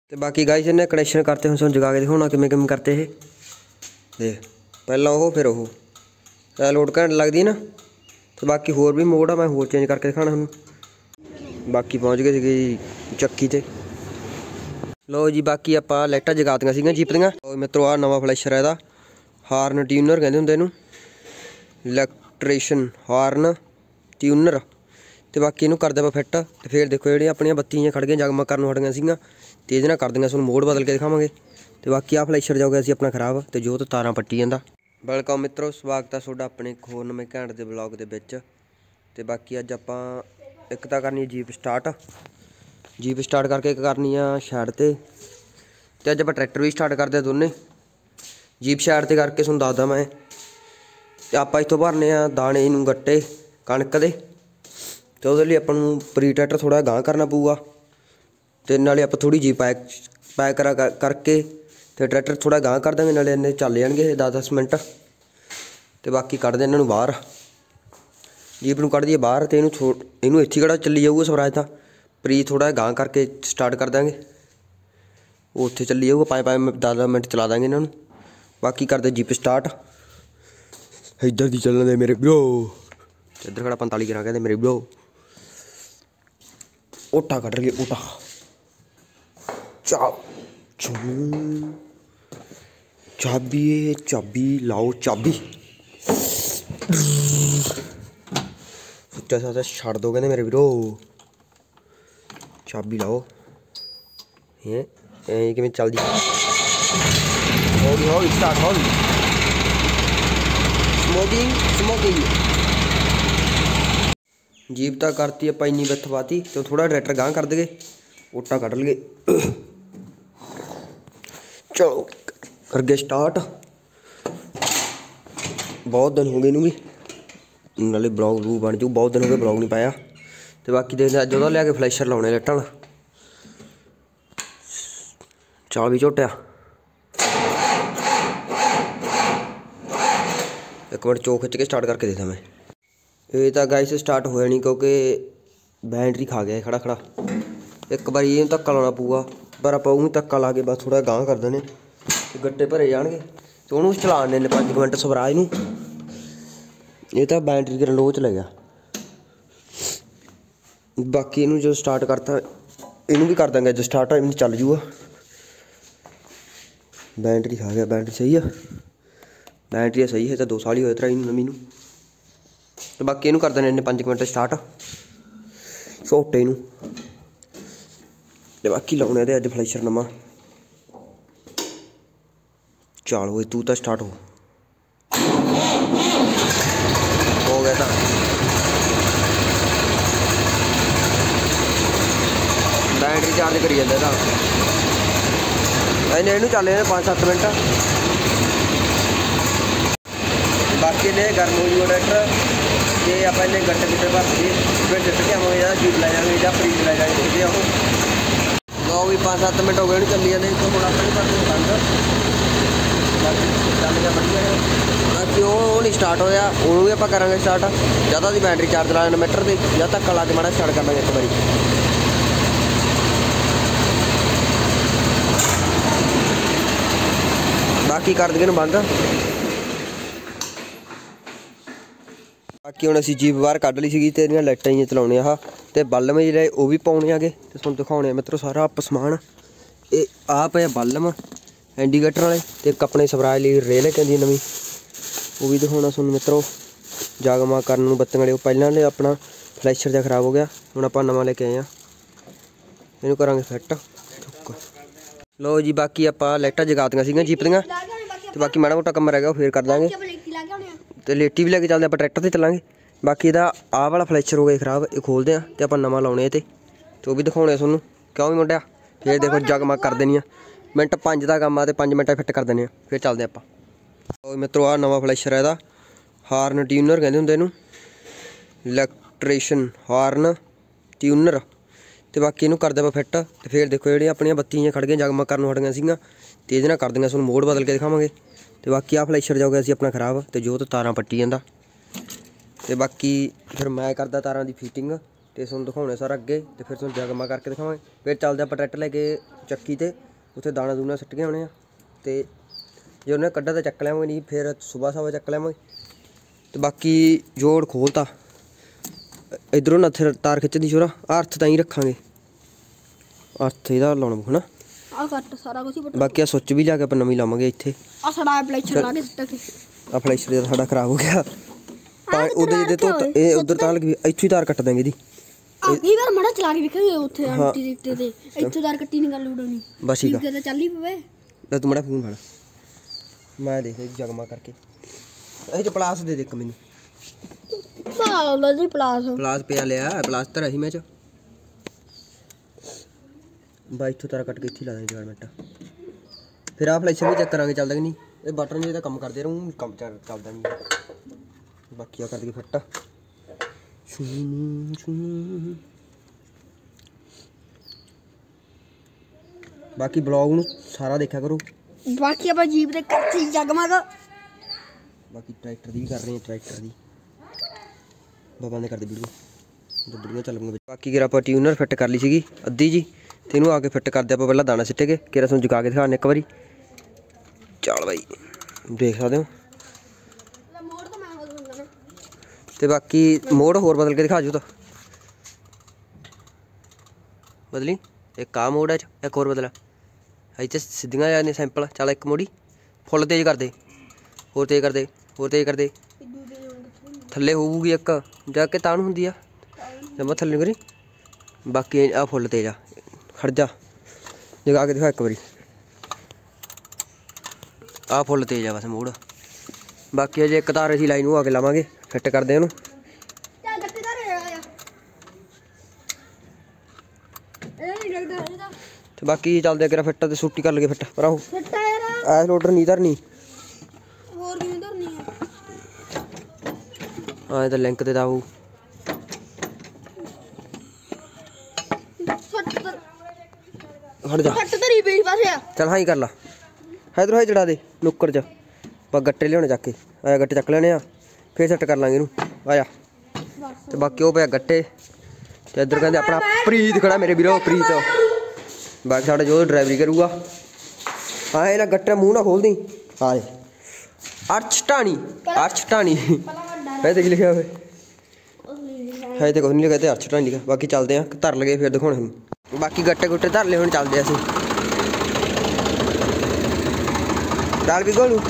तो बाकी गाइस इन्हें कनैक्शन करते हैं सुन जगा के दिखाना किमें किमें करते हैं। देख पहला वो फिर वो लोड घंट लगती ना। तो बाकी होर भी मोड आ मैं होर चेंज करके दिखाना थोड़ा। बाकी पहुँच गए थे चक्की ते। लो जी बाकी आप लाइटां जगातियां सीगियां जीप दियां। मित्रों आ नवा फ्लैशर है हार्न ट्यूनर कहते होंगे इनू इलैक्ट्रीशियन हार्न ट्यूनर। तो बाकी इनू कर दे फिट। तो फिर देखो जी अपन बत्तियां खड़ गई जगमग करन हट गई सीगियां ते इहदे नाल कर देंगे तुहानूं मोड बदल के दिखावांगे। तो बाकी आ फ्लैशर जो गया अपना खराब तो जो तो तारां पट्टी जांदा। वेलकम मित्रों स्वागत है तुहाडा अपने एक होर नवें घैंट दे ब्लॉग दे विच। ते बाकी अज आपां एक तां करनी जीप स्टार्ट करके एक करनी आ शैड ते अज आपां ट्रैक्टर भी स्टार्ट करदे दोने। जीप शैड ते करके तुहानूं दसदा मैं ते आपां इत्थों भरने आ दाने नूं गट्टे कणक दे। ते उहदे लई आपां नूं प्री ट्रैक्टर थोड़ा गांह करना पऊगा ते नाले आपां थोड़ी जी पैक करके ते ट्रैक्टर थोड़ा गांह कर देंगे नाले इन्ने चल जाएंगे 10-10 मिनट। तो बाकी कढ़ दे इन्हों बाहर जीप नूं कढ़ दईए बाहर तो इनू इत्थे किहड़ा चली जाऊगा स्वराज तां प्री थोड़ा गांह करके स्टार्ट कर देंगे वो उत्थे चली जाऊगा 5-5 10 मिनट चला देंगे इन्हों। बाकी करते जीप स्टार्ट इधर दी चलने दे मेरे ब्रो इधर खड़ा 45 गिरा कहते मेरे ब्रो ओटा कट रही ओटा चाबी चाबी लाओ चाबी सच्चा सच्चा छड़ दो कहते मेरे वीरो चाबी लाओ ये कि चलती होगी स्टार्ट होगी स्मोकिंग जीप तक करती है इन्नी बिथ पाती तो थोड़ा ट्रैक्टर गांह कर दे ओटा कट लिए। चलो कर गए स्टार्ट बहुत दिन हो गए इनू भी नाले ब्लॉग बन जू बहुत दिन हो गए ब्लॉग नहीं पाया। तो बाकी देखते अज वह लिया के फ्लैशर लाने लाइटां चाल भी झोटिया एक मिनट चो खिच के स्टार्ट करके देखा मैं ये तो गाइस स्टार्ट होया नहीं क्योंकि बैटरी खा गया खड़ा खड़ा। एक बार ये धक्का लाना पऊगा पर आप धक्का ला के बस थोड़ा गांह कर देने गट्टे भरे जाएंगे तो उन्होंने चलाने 5 मिनट स्वराज नूं। ये तो बैटरी के लो चले गया। बाकी इनू जो स्टार्ट करता इनू भी कर देंगे जो स्टार्ट इन चल जूगा। बैटरी खा गया बैटरी सही है बैटरी सही है तो 2 साल ही होए तराई नवीं नूं। तो बाकी इनू कर देने 5 मिनट स्टार्ट झोटे नूं। तो बाकी लाने दे अज फ्लैशर नवा चल हो तू तो स्टार्ट हो गया था। बैटरी चार्ज करी जाता इन्हें इनू चल 5-7 मिनट। बाकी ने गर्म हो जूगा ट्रैक्टर जे आप इन्हें गट्टे गुट्टे भर के फिर सिट के आवेंगे या जीप लै जाएंगे या फ्रीज लै जाएंगे सीधे आहो। लो भी 5-7 मिनट हो गए चली जाते तो मुड़ा अपनी कर बंद बाकी चल गया बढ़िया। बाकी वो नहीं स्टार्ट होया वो भी आप करा स्टार्ट या तो बैटरी चार्ज ला इन्वर्टर से या धक्का ला के माड़ा स्टार्ट कर लेंगे एक बारी। बाकी कर देंगे बंद। बाकी हम असी जीप बाहर कढ़ ली सी तो लाइटां ही चलाने आ तो बल्ब जो वो भी पाने आगे तो तुहानूं दिखाने मित्रों सारा आप समान ये आ पे बल्ब इंडीकेटर वाले तो एक अपने स्वराज लिए रेल कहती नवीं वो भी दिखाना तुहानूं मित्रों जगमग करन बत्तियां वाले पहले अपना फ्लैशर जहा खराब हो गया हुण आपां नवां लेके आए हैं इनू करांगे फिट। लो जी बाकी आपां लाइटां जगातियां सीगियां जीप दियां तो बाकी माड़ा मोटा कम रह गया फिर कर देंगे तो लेटी भी लैके चलते आप ट्रैक्टर से चलांगे। बाकी इहदा आह वाला फ्लैशर हो गया खराब ये खोलते हैं तो आप नवा लाने तो भी दिखाने तुहानूं क्यों भी मुंडिया फिर देखो जगमग कर देनी मिनट 5 का काम आ तो 5 मिनट फिट कर देने फिर चलते आप। मित्रों आ नवा फ्लैशर है हार्न ट्यूनर कहते होंगे इनू इलैक्ट्रीशियन हार्न ट्यूनर। तो बाकी इनू कर दे फिट तो फिर देखो जी अपन बत्तियां खड़ गई जगमग करन हट गई सीगियां तो ये कर देंगे तुहानूं मोड बदल के दिखावांगे। तो बाकी आ फ्लैशर जो गया अपना खराब तो जो तो तारां पट्टी जांदा। तो बाकी फिर मैं करदा तारां दी फिटिंग ਤੇ ਤੁਹਾਨੂੰ ਦਿਖਾਉਣੇ ਸਾਰਾ ਅੱਗੇ ਤੇ ਫਿਰ ਤੁਹਾਨੂੰ ਜਗਮਾ ਕਰਕੇ ਦਿਖਾਵਾਂਗੇ। ਫਿਰ ਚੱਲਦੇ ਆਪਾਂ ਟਰੈਕਟਰ ਲੈ ਕੇ ਚੱਕੀ ਤੇ, ਉੱਥੇ ਦਾਣਾ ਦੂਣਾ ਸਿੱਟ ਕੇ ਆਉਣੇ ਆ ਤੇ ਜੇ ਉਹਨੇ ਕੱਢਾ ਤਾਂ ਚੱਕ ਲਿਆਵਾਂਗੇ, ਨਹੀਂ ਫਿਰ ਸੁਬਾਹ ਸਵੇਰ ਚੱਕ ਲਿਆਵਾਂਗੇ। ਤੇ ਬਾਕੀ ਜੋੜ ਖੋਲਤਾ ਇਧਰੋਂ ਨਾ ਤਾਰ ਖਿੱਚਣ ਦੀ ਸ਼ੋਰਾ ਅਰਥ ਤਾਂ ਹੀ ਰੱਖਾਂਗੇ, ਅਰਥ ਇਹਦਾ ਲਾਉਣਾ ਹੈ ਨਾ ਆ ਕੱਟ ਸਾਰਾ ਕੁਝ। ਬਾਕੀ ਆ ਸੁੱਚ ਵੀ ਲਿਆ ਕੇ ਆਪਾਂ ਨਵੀਂ ਲਾਵਾਂਗੇ ਇੱਥੇ। ਆ ਸਾਡਾ ਫਲੈਸ਼ਰ ਲਾ ਕੇ ਸਿੱਟਾ ਕੇ ਆ ਫਲੈਸ਼ਰ ਸਾਡਾ ਖਰਾਬ ਹੋ ਗਿਆ ਉਹਦੇ ਜਿਹਦੇ ਤੋਂ ਇਹ ਉਧਰ ਤਾਰ ਲੱਗੀ ਇੱਥੋਂ ਹੀ ਤਾਰ ਕੱਟ ਦਾਂਗੇ ਦੀ। ਅਗਲੀ ਵਾਰ ਮੜਾ ਚਲਾ ਕੇ ਵੇਖਾਂਗੇ ਉੱਥੇ ਆਂਟੀ ਦਿੱਤੇ ਤੇ ਇੱਥੋਂ ਤਾਰ ਕੱਟੀ ਨਹੀਂ ਗੱਲ ਉਡਣੀ ਬਸ ਠੀਕ ਆ। ਤਾਂ ਚੱਲ ਹੀ ਪਵੇ ਲੈ ਤੂੰ ਮੜਾ ਫੋਨ ਫੜ ਮੈਂ ਦੇਖ ਜਗਮਾ ਕਰਕੇ ਇਹ ਚ ਪਲਾਸ ਦੇ ਦੇ ਇੱਕ ਮੈਨੂੰ ਸਾਲਾ ਜੀ ਪਲਾਸ ਪਿਆ ਲਿਆ ਪਲਾਸ ਤਾਂ ਰਹੀ ਮੈਂ ਚ ਬਾਈ ਇੱਥੋਂ ਤਾਰ ਕੱਟ ਕੇ ਇੱਥੇ ਲਾ ਦਾਂਗੇ 4 ਮਿੰਟ। ਫਿਰ ਆਹ ਫਲੈਸ਼ਰ ਵੀ ਚੈੱਕ ਕਰਾਂਗੇ ਚੱਲਦਾ ਕਿ ਨਹੀਂ। ਇਹ ਬਟਨ ਜੇ ਤਾਂ ਕੰਮ ਕਰਦੇ ਰਹੂੰ ਕੰਮ ਚੱਲਦਾ ਨਹੀਂ। ਬਾਕੀ ਆ ਕਰ ਦਈਏ ਫਿੱਟ। ਬਾਕੀ ਬਲੌਗ ਨੂੰ ਸਾਰਾ ਦੇਖਿਆ ਕਰੋ। ਬਾਕੀ ਆਪਾਂ ਜੀਪ ਦੇ ਕੱਚੀ ਜਗਮਗ। ਬਾਕੀ ਟਰੈਕਟਰ ਦੀ ਵੀ ਕਰ ਰਹੇ ਹਾਂ, ਟਰੈਕਟਰ ਦੀ ਬਾਬਾ ਨੇ ਕਰਦੇ ਵੀਡੀਓ ਵੀਡੀਓ ਚੱਲ ਪੂਗਾ। ਬਾਕੀ ਕਿਹੜਾ ਆਪਾਂ ਟਿਊਨਰ ਫਿੱਟ ਕਰ ਲਈ ਸੀਗੀ ਅੱਧੀ ਜੀ, ਤੇ ਇਹਨੂੰ ਆ ਕੇ ਫਿੱਟ ਕਰਦੇ ਆਪਾਂ ਪਹਿਲਾਂ ਦਾਣਾ ਸਿੱਟ ਕੇ ਕਿਹੜਾ ਤੁਹਾਨੂੰ ਜਗਾ ਕੇ ਦਿਖਾਣੇ ਇੱਕ ਵਾਰੀ। ਚੱਲ ਬਾਈ ਦੇਖ ਸਕਦੇ ਹੋ। ਤੇ ਬਾਕੀ ਮੋੜ ਹੋਰ ਬਦਲ ਕੇ ਦਿਖਾ ਜੂ ਤਾਂ ਬਦਲੀ ਇੱਕ ਆ ਮੋੜ ਚ ਇੱਕ ਹੋਰ ਬਦਲਾ ਇੱਥੇ ਸਿੱਧੀਆਂ ਜਾਂਦੀਆਂ ਸੈਂਪਲ। ਚੱਲ ਇੱਕ ਮੋੜੀ ਫੁੱਲ ਤੇਜ਼ ਕਰਦੇ, ਹੋਰ ਤੇਜ਼ ਕਰਦੇ, ਹੋਰ ਤੇਜ਼ ਕਰਦੇ। ਥੱਲੇ ਹੋਊਗੀ ਇੱਕ ਜਾ ਕੇ ਤਾਂ ਨੂੰ ਹੁੰਦੀ ਆ ਜਮਾ ਥੱਲੇ ਨੂੰ ਕਰੀ। ਬਾਕੀ ਆ ਫੁੱਲ ਤੇਜ਼ ਆ ਖੜ ਜਾ ਜਗਾ ਕੇ ਦਿਖਾ ਇੱਕ ਵਾਰੀ। ਆ ਫੁੱਲ ਤੇਜ਼ ਆ ਬਸ ਮੋੜ। ਬਾਕੀ ਅਜੇ ਇੱਕ ਤਾਰ ਅਸੀਂ ਲਾਈਨ ਨੂੰ ਆ ਕੇ ਲਾਵਾਂਗੇ ਫਿੱਟ ਕਰਦੇ ਉਹਨੂੰ। ਤੇ ਬਾਕੀ ਚੱਲਦੇ ਅੱਗੇ ਫਿੱਟ ਤੇ ਛੁੱਟੀ ਕਰ ਲਗੇ ਫਿੱਟ ਪਰ ਆਹੋ ਐਸ ਲੋਡਰ ਨਹੀਂ ਧਰਨੀ ਹੋਰ ਕਿਵੇਂ ਧਰਨੀ ਆ ਇਹ ਤਾਂ ਲਿੰਕ ਤੇ ਦਾਉ ਹਟ ਜਾ ਫੱਟ ਧਰੀ ਪਈ ਪਾਸੇ। ਚੱਲ ਹਾਂ ਹੀ ਕਰ ਲਾ ਇਧਰੋਂ ਹਾਂ ਚੜਾ ਦੇ ਨੁੱਕਰ 'ਚ ਆਪਾਂ ਗੱਟੇ ਲਿਆਉਣੇ ਚੱਕ ਕੇ। ਆਇਆ ਗੱਟੇ ਚੱਕ ਲੈਣੇ ਆ ਫਿਰ ਸੈੱਟ ਕਰ ਲਾਂਗੇ ਇਹਨੂੰ ਆਇਆ। ਤੇ ਬਾਕੀ ਉਹ ਪਿਆ ਗੱਟੇ ਤੇ ਇੱਧਰ ਕਹਿੰਦੇ ਆਪਣਾ ਪ੍ਰੀਤ ਖੜਾ ਮੇਰੇ ਵੀਰੋ ਪ੍ਰੀਤ। ਬਾਕੀ ਸਾਡਾ ਜੋ ਡਰਾਈਵਰੀ ਕਰੂਗਾ। ਹਾਂ ਇਹਨਾਂ ਗੱਟੇ ਮੂੰਹ ਨਾ ਖੋਲਦੀ ਆ ਦੇ ਅਰਸ਼ ਢਾਣੀ ਇਹ ਤੇ ਕੀ ਲਿਖਿਆ ਹੋਵੇ ਹੈ ਤੇ ਕੁਝ ਨਹੀਂ ਲਿਖਿਆ ਤੇ ਅਰਸ਼ ਢਾਣੀ ਲਿਖਿਆ। ਬਾਕੀ ਚੱਲਦੇ ਆ ਧਰ ਲਗੇ ਫਿਰ ਦਿਖਾਉਣੇ ਹੁਣ। ਬਾਕੀ ਗੱਟੇ ਗੁੱਟੇ ਧਰ ਲਏ ਹੁਣ ਚੱਲਦੇ ਅਸੀਂ ਦਾਲ ਵੀ ਗੋਲੂ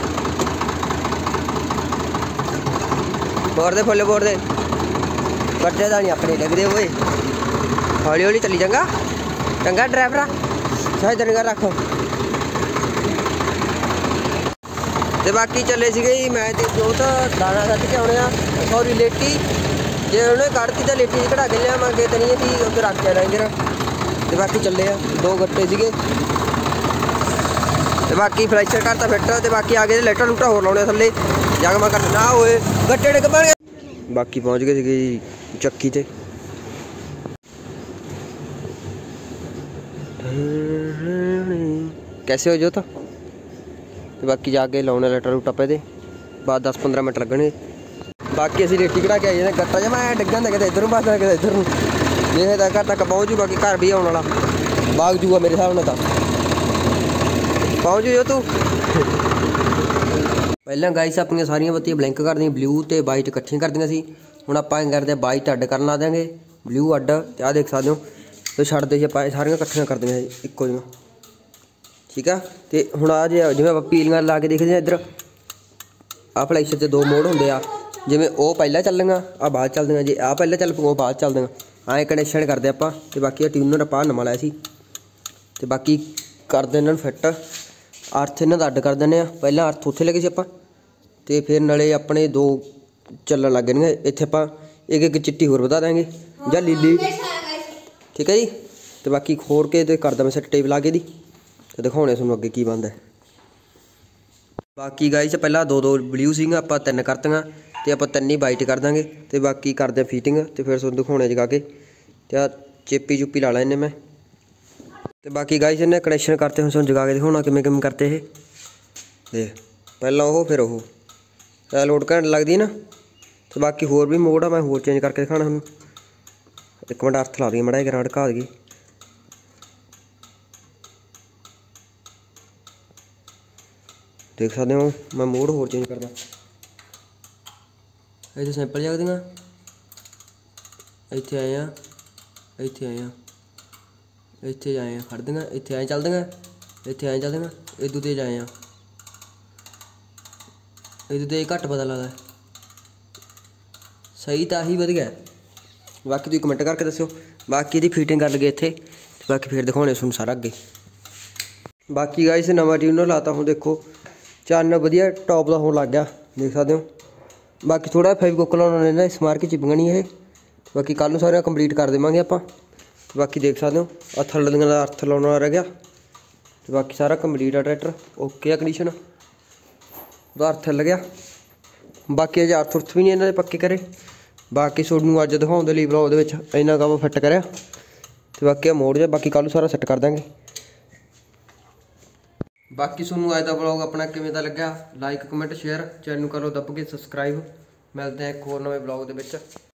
ਬੋਰ ਦੇ ਫੁੱਲੇ ਬੋਰ ਦੇ ਗੱਟੇ ਦਾ ਨਹੀਂ ਆਪਣੇ ਲੱਗਦੇ ਓਏ। ਹੌਲੀ ਹੌਲੀ ਚੱਲੀ ਚੰਗਾ ਚੰਗਾ ਡਰਾਈਵਰਾ ਸਾਈਡ ਤੇ ਰੱਖ। ਤੇ ਬਾਕੀ ਚੱਲੇ ਸੀਗੇ ਜੀ ਮੈਂ ਤੇ ਜੋਤ ਦਾਣਾ ਕੱਢ ਕੇ ਆਉਣੇ ਆ ਸੌਰੀ ਲੇਟੀ ਜੇ ਉਹਨੇ ਕੱਢਤੀ ਤਾਂ ਲੇਟੀ ਚ ਕਢਾ ਕੇ ਲਿਆਵਾਂਗੇ ਤੇ ਨਹੀਂ ਅਸੀਂ ਉੱਥੇ ਰੱਖ ਕੇ ਆਵਾਂਗੇ। ਤੇ ਬਾਕੀ ਚੱਲੇ ਆ 2 ਗੱਟੇ ਸੀਗੇ ਤੇ ਬਾਕੀ ਫਲੈਸ਼ਰ ਕਰਤਾ ਫਿੱਟ ਤੇ ਬਾਕੀ ਆ ਗਏ ਲਾਈਟਾਂ ਲੂਟਾਂ ਹੋਰ ਲਾਉਣੇ ਥੱਲੇ ਜਗਮਾ ਕਰ ਨਾ ਹੋਏ ਗੱਟੇ ਡਿੱਗ ਪਣਗੇ। ਬਾਕੀ ਪਹੁੰਚ ਗਏ ਸੀਗੇ ਜੀ ਚੱਕੀ ਤੇ। कैसे हो जो था ਤੇ ਬਾਕੀ ਜਾ ਕੇ ਲਾਉਣੇ ਲੈਟਰ ਰੂਟ ਆਪੇ ਦੇ ਬਾਅਦ 10-15 ਮਿੰਟ ਲੱਗਣਗੇ। ਬਾਕੀ ਅਸੀਂ ਰੇਟੀ ਕਢਾ ਕੇ ਆਏ ਨੇ ਗੱਟਾ ਜਮਾ ਐ ਡਿੱਗਣ ਦਾ ਕਿਤੇ ਇੱਧਰ ਨੂੰ ਪਾਸਾ ਕਿਤੇ ਇੱਧਰ ਨੂੰ ਜੇ ਤਾਂ ਘਰ ਤੱਕ ਪਹੁੰਚ ਜੂ। ਬਾਕੀ ਘਰ ਵੀ ਆਉਣ ਵਾਲਾ ਬਾਗ ਜੂਗਾ ਮੇਰੇ ਹਿਸਾਬ ਨਾਲ ਤਾਂ ਪਹੁੰਚ ਜੋ ਤੂੰ। ਪਹਿਲਾਂ ਗਾਈਸ ਆਪਣੀਆਂ ਸਾਰੀਆਂ ਬੱਤੀਆਂ ਬਲਿੰਕ ਕਰਦੀਆਂ ਬਲੂ ਤੇ ਵਾਈਟ ਇਕੱਠੀਆਂ ਕਰਦੀਆਂ ਸੀ। ਹੁਣ ਆਪਾਂ ਐਂ ਕਰਦੇ ਵਾਈਟ ਅੱਡ ਕਰਨ ਲਾ ਦਿਆਂਗੇ ਬਲੂ ਅੱਡ ਤੇ ਆਹ ਦੇਖ ਸਕਦੇ ਹੋ ਤੇ ਛੱਡਦੇ ਸੀ ਆਪਾਂ ਸਾਰੀਆਂ ਇਕੱਠੀਆਂ ਕਰ ਦਿੰਦੇ ਇੱਕੋ ਜਿਹੀਆਂ ਠੀਕ ਆ। ਤੇ ਹੁਣ ਆ ਜਿਵੇਂ ਆਪਾਂ ਪੀਲੀਆਂ ਲਾ ਕੇ ਦੇਖਦੇ ਹਾਂ ਇੱਧਰ ਆਹ ਫਲੈਸ਼ਰ 'ਚ 2 ਮੋਡ ਹੁੰਦੇ ਆ। ਜਿਵੇਂ ਉਹ ਪਹਿਲਾਂ ਚੱਲਣੀਆਂ ਆ ਬਾਅਦ ਚੱਲਦੀਆਂ, ਜੇ ਆਹ ਪਹਿਲਾਂ ਚੱਲ ਪਊ ਉਹ ਬਾਅਦ ਚੱਲਦੀਆਂ ਐਂ ਕਨੈਕਸ਼ਨ ਕਰਦੇ ਆਪਾਂ। ਤੇ ਬਾਕੀ ਟਿਊਨਰ ਆਪਾਂ ਨਵਾਂ ਲਾਇਆ ਸੀ ਤੇ ਬਾਕੀ ਕਰਦੇ ਇਹਨਾਂ ਨੂੰ ਫਿੱਟ। ਅਰਥ ਇਹਨਾਂ ਦਾ ਅੱਡ ਕਰ ਦਿੰਦੇ ਆ। ਪਹਿਲਾਂ ਅਰਥ ਉੱਥੇ ਲੱਗੇ ਸੀ ਆਪਾਂ ਤੇ ਫਿਰ ਨਾਲੇ ਆਪਣੇ 2 ਚੱਲਣ ਲੱਗ ਜਾਣਗੇ। ਇੱਥੇ ਆਪਾਂ ਇੱਕ ਚਿੱਟੀ ਹੋਰ ਵਧਾ ਦਾਂਗੇ ਜਾਂ ਲੀਲੀ ਠੀਕ ਹੈ ਜੀ। ਤੇ ਬਾਕੀ ਖੋਰ ਕੇ ਤੇ ਕਰਦਾ ਮੈਂ ਸੈੱਟ ਟੇਪ ਲਾ ਕੇ ਦੀ ਤੇ ਦਿਖਾਉਣੇ ਤੁਹਾਨੂੰ ਅੱਗੇ ਕੀ ਬਣਦਾ। ਬਾਕੀ ਗਾਈਸ ਪਹਿਲਾਂ 2 ਬਲੂ ਸੀਗੀਆਂ ਆਪਾਂ 3 ਕਰਤੀਆਂ ਤੇ ਆਪਾਂ 3 ਹੀ ਵਾਈਟ ਕਰ ਦਾਂਗੇ ਤੇ ਬਾਕੀ ਕਰਦੇ ਫੀਟਿੰਗ ਤੇ ਫਿਰ ਤੁਹਾਨੂੰ ਦਿਖਾਉਣੇ ਜਗਾ ਕੇ ਤੇ ਆ ਚੇਪੀ ਚੁੱਪੀ ਲਾ ਲੈਣੇ ਮੈਂ। ਤੇ ਬਾਕੀ ਗਾਈਸ ਇਹਨੇ ਕਨੈਕਸ਼ਨ ਕਰਤੇ ਹੁਣ ਤੁਹਾਨੂੰ ਜਗਾ ਕੇ ਦਿਖਾਉਣਾ ਕਿਵੇਂ ਕਰਤੇ ਇਹ ਦੇਖ ਪਹਿਲਾਂ ਉਹ ਫਿਰ ਉਹ ਲੋਡ ਘੰਟ ਲੱਗਦੀ ਨਾ। ਤੇ ਬਾਕੀ ਹੋਰ ਵੀ ਮੋਡ ਆ ਮੈਂ ਹੋਰ ਚੇਂਜ ਕਰਕੇ ਦਿਖਾਣਾ ਤੁਹਾਨੂੰ। ਇੱਕ ਮਿੰਟ ਅਰਥ ਲਾ ਦਈਏ ਮਾੜਾ ਜਿਹਾ ਅੜਕਾ ਦਈਏ। ਦੇਖ ਸਕਦੇ ਹੋ ਮੈਂ ਮੋਡ ਹੋਰ ਚੇਂਜ ਕਰਦਾ। ਇੱਥੇ ਸਿੰਪਲ ਜਗਦੀਆਂ, ਇੱਥੇ ਆਏ ਆ, ਇੱਥੇ ਆਏ ਆ, ਇੱਥੇ ਆਏ ਆ ਖੜਦੀਆਂ, ਇੱਥੇ ਐਂ ਚੱਲਦੀਆਂ, ਇੱਥੇ ਐਂ ਚੱਲਦੀਆਂ, ਇਦੋਂ ਤੇਜ਼ ਆਏ ਆ, ਇਹਦੇ ਤੇ ਘੱਟ ਪਤਾ ਲੱਗਦਾ। ਸਹੀ ਤਾਂ ਆਹੀ ਵਧੀਆ। ਬਾਕੀ ਤੁਸੀਂ ਕਮੈਂਟ ਕਰਕੇ ਦੱਸਿਓ। ਬਾਕੀ ਇਹਦੀ ਫਿਟਿੰਗ ਕਰ ਲਗੇ ਇੱਥੇ, ਬਾਕੀ ਫਿਰ ਦਿਖਾਉਣੇ ਤੁਹਾਨੂੰ ਸਾਰਾ ਅੱਗੇ। ਬਾਕੀ ਗਾਇਸ ਨਵਾਂ ਟਿਊਨਰ ਲਾਤਾ, ਹੁਣ ਦੇਖੋ ਚੰਨ ਵਧੀਆ ਟੌਪ ਦਾ ਹੋਣ ਲੱਗ ਗਿਆ, ਦੇਖ ਸਕਦੇ ਹੋ। ਬਾਕੀ ਥੋੜ੍ਹਾ ਫੇਵਿਕੁੱਕ ਲਾਉਣਾ ਨੇ ਨਾ, ਇਸ ਮਾਰ ਕੇ ਚਿਪਕਣੀ ਨਹੀਂ ਇਹ। ਬਾਕੀ ਕੱਲ੍ਹ ਨੂੰ ਸਾਰਿਆਂ ਕੰਪਲੀਟ ਕਰ ਦੇਵਾਂਗੇ ਆਪਾਂ। ਬਾਕੀ ਦੇਖ ਸਕਦੇ ਹੋ ਆਹ ਥੱਲੜੀਆਂ ਦਾ ਅਰਥ ਲਾਉਣ ਵਾਲਾ ਰਹਿ ਗਿਆ, ਅਤੇ ਬਾਕੀ ਸਾਰਾ ਕੰਪਲੀਟ ਆ। ਟਰੈਕਟਰ ਓਕੇ ਆ ਕੰਡੀਸ਼ਨ, ਉਹਦਾ ਅਰਥ ਹਿੱਲ ਗਿਆ। ਬਾਕੀ ਅਜੇ ਅਰਥ ਉਰਥ ਵੀ ਨਹੀਂ ਇਹਨਾਂ ਦੇ ਪੱਕੇ ਕਰੇ। ਬਾਕੀ ਤੁਹਾਨੂੰ ਅੱਜ ਦਿਖਾਉਣ ਦੇ ਲਈ ਵਲੋਗ ਦੇ ਵਿੱਚ ਇੰਨਾ ਕੰਮ ਫਿੱਟ ਕਰਿਆ, ਅਤੇ ਬਾਕੀ ਆ ਮੋੜ ਜਾ, ਬਾਕੀ ਕੱਲ੍ਹ ਨੂੰ ਸਾਰਾ ਸੈੱਟ ਕਰ ਦਾਂਗੇ। ਬਾਕੀ ਤੁਹਾਨੂੰ ਅੱਜ ਦਾ ਵਲੋਗ ਆਪਣਾ ਕਿਵੇਂ ਦਾ ਲੱਗਿਆ, ਲਾਈਕ ਕਮੈਂਟ ਸ਼ੇਅਰ, ਚੈਨਲ ਨੂੰ ਕਰੋ ਦੱਬ ਕੇ ਸਬਸਕ੍ਰਾਈਬ। ਮਿਲਦੇ ਹਾਂ ਇੱਕ ਹੋਰ ਨਵੇਂ ਵਲੋਗ ਦੇ ਵਿੱਚ।